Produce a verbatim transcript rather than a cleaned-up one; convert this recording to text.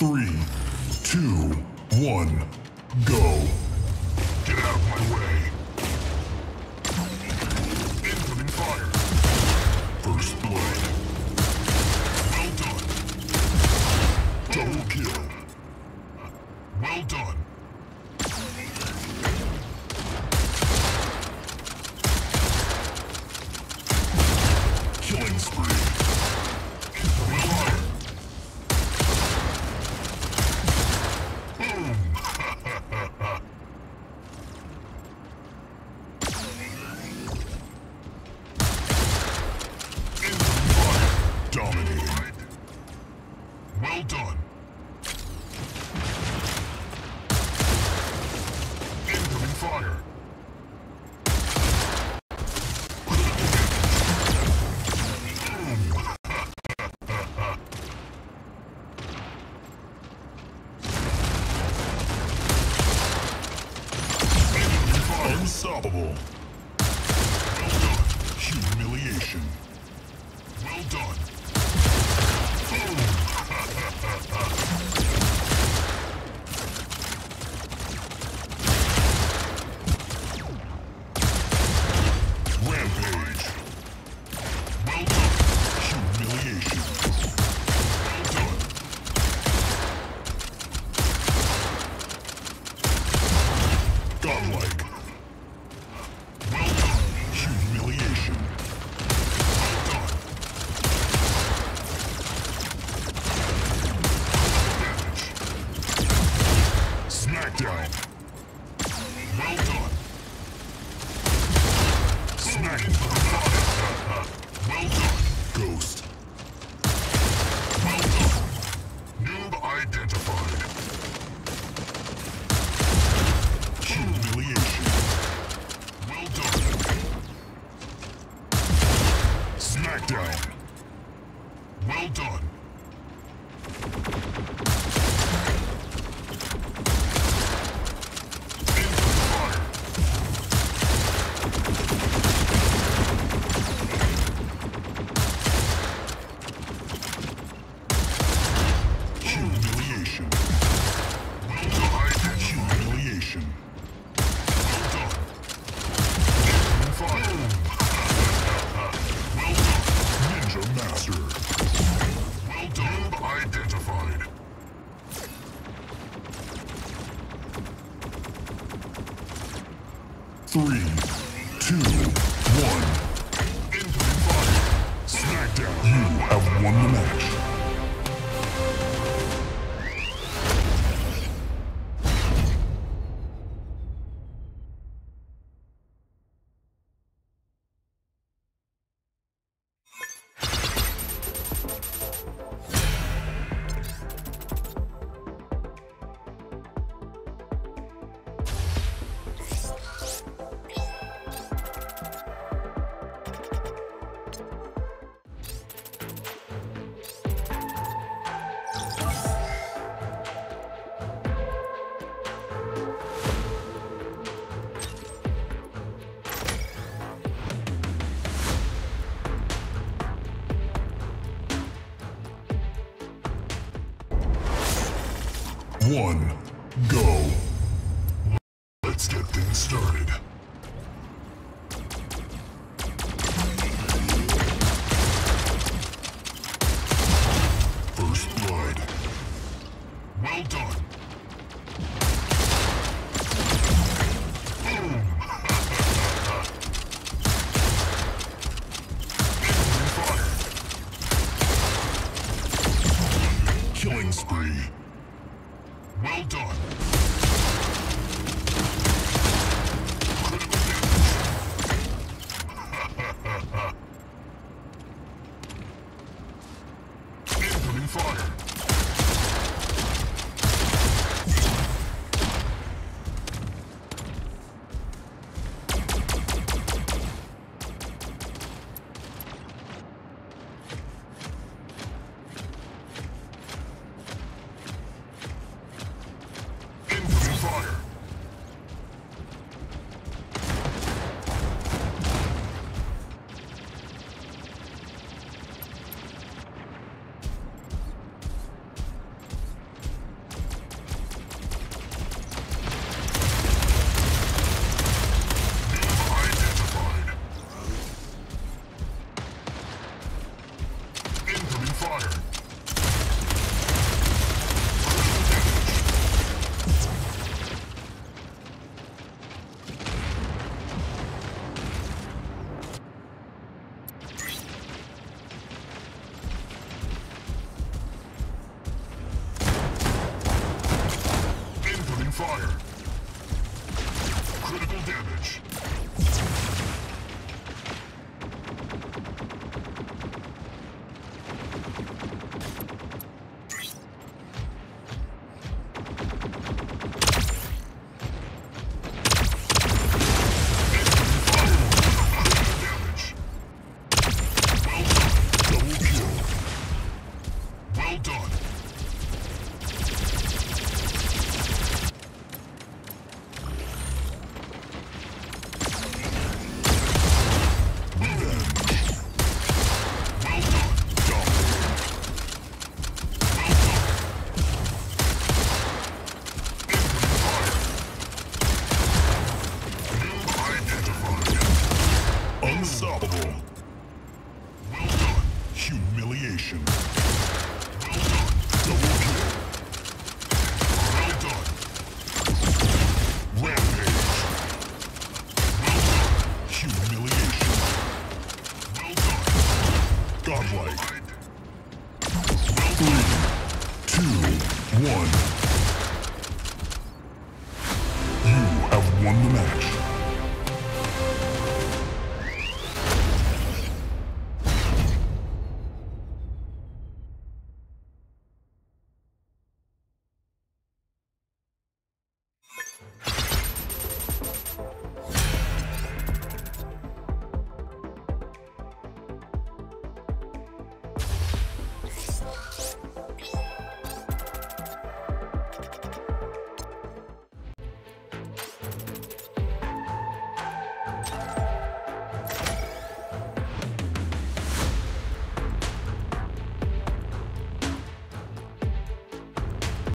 Three, two, one, go. Get out of my way. Incoming fire. First blood. Well done. Double kill. Well done. Killing spree. Well done. Boom. Dominating. Well done. Incoming fire. Unstoppable. Well done. Humiliation. Well done. Rampage. Well done. Humiliation. Well done. Godlike. Well done. Humiliation. Well done. Smackdown. Well done. Smackdown. Well done. Ghost. Well done. Noob identified. Humiliation. Well done. Smackdown. Well done. Humiliation. Well done. Humiliation. Well done. Fire. Well done. Ninja Master. Well done. Identified. Three, two, one. Incoming fire. Smackdown. You have won the match. One, go. Let's get things started. First blood. Well done. Boom. Incoming fire. Killing spree. Well done. critical damage. Well done. Unstoppable. Well done. Humiliation. Well done. Double kill. Well done. Rampage. Well done. Humiliation. Well done. Godlike. Three, two, one. You have won the match.